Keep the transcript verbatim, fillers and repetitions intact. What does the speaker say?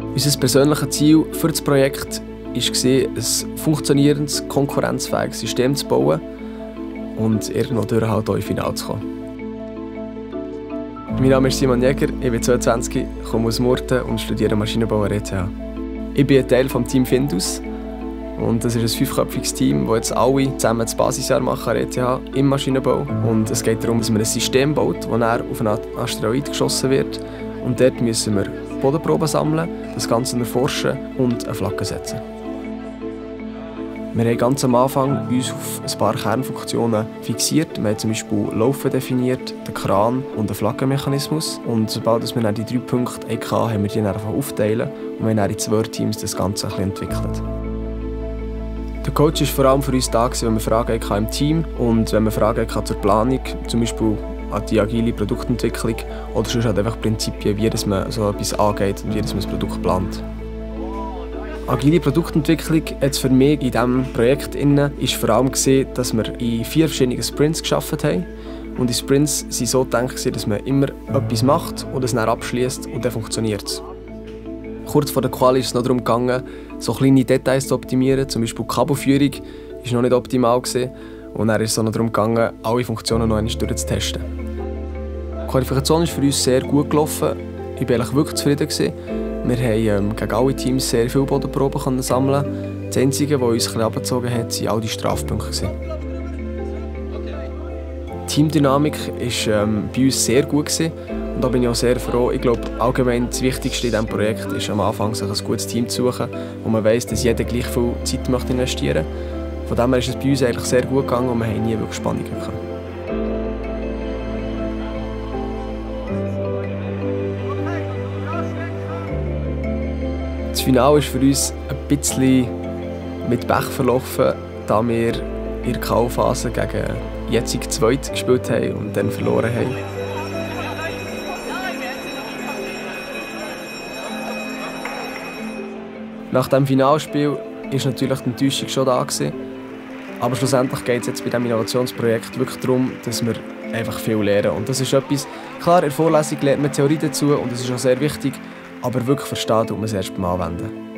Unser persönliches Ziel für das Projekt war, ein funktionierendes, konkurrenzfähiges System zu bauen und irgendwo durch halt auch ins Finale zu kommen. Mein Name ist Simon Jäger, ich bin zweiundzwanzig, komme aus Murten und studiere Maschinenbau an der E T H. Ich bin ein Teil des Team Findus und das ist ein fünfköpfiges Team, das jetzt alle zusammen das Basisjahr machen an der E T H im Maschinenbau. Und es geht darum, dass man ein System baut, das dann auf einen Asteroid geschossen wird. Und dort müssen wir Bodenproben sammeln, das Ganze erforschen und eine Flagge setzen. Wir haben ganz am Anfang uns auf ein paar Kernfunktionen fixiert. Wir haben zum Beispiel Laufen definiert, den Kran und den Flaggenmechanismus. Und sobald wir dann die drei Punkte hatten, haben wir die dann einfach aufteilen und wir haben dann in zwei Teams das Ganze ein bisschen entwickelt. Der Coach war vor allem für uns da, wenn wir Fragen hatten im Team und wenn wir Fragen hatten zur Planung, zum Beispiel an die agile Produktentwicklung oder sonst halt einfach Prinzipien, wie man so etwas angeht und wie man das Produkt plant. Agile Produktentwicklung hat für mich in diesem Projekt ist vor allem gesehen, dass wir in vier verschiedenen Sprints gearbeitet haben. Und die Sprints waren so gedacht, dass man immer etwas macht und es dann abschließt und dann funktioniert es. Kurz vor der Quali ist es noch darum gegangen, so kleine Details zu optimieren, zum Beispiel die Kabelführung war noch nicht optimal gewesen. Und dann ist es auch noch darum gegangen, alle Funktionen noch einmal durchzutesten. Die Qualifikation ist für uns sehr gut gelaufen. Ich war eigentlich wirklich zufrieden. Wir haben ähm, gegen alle Teams sehr viele Bodenproben sammeln. Das Einzige, was uns ein bisschen abgezogen hat, waren all die Strafpunkte. Die Teamdynamik war ähm, bei uns sehr gut gewesen. Und da bin ich auch sehr froh. Ich glaube, allgemein das Wichtigste in diesem Projekt ist am Anfang, sich ein gutes Team zu suchen, wo man weiss, dass jeder gleich viel Zeit investieren möchte. Von dem her ist es bei uns eigentlich sehr gut gegangen und wir haben nie wirklich Spannungen gehabt. Das Finale ist für uns ein bisschen mit Pech verlaufen, da wir in der K O-Phase gegen jetzig Zweit gespielt haben und dann verloren haben. Nach dem Finalspiel war natürlich die Enttäuschung schon da gewesen. Aber schlussendlich geht es jetzt bei diesem Innovationsprojekt wirklich darum, dass wir einfach viel lernen. Und das ist etwas, klar, in der Vorlesung lernt man Theorie dazu und das ist auch sehr wichtig, aber wirklich verstehen tut man es erst beim Anwenden.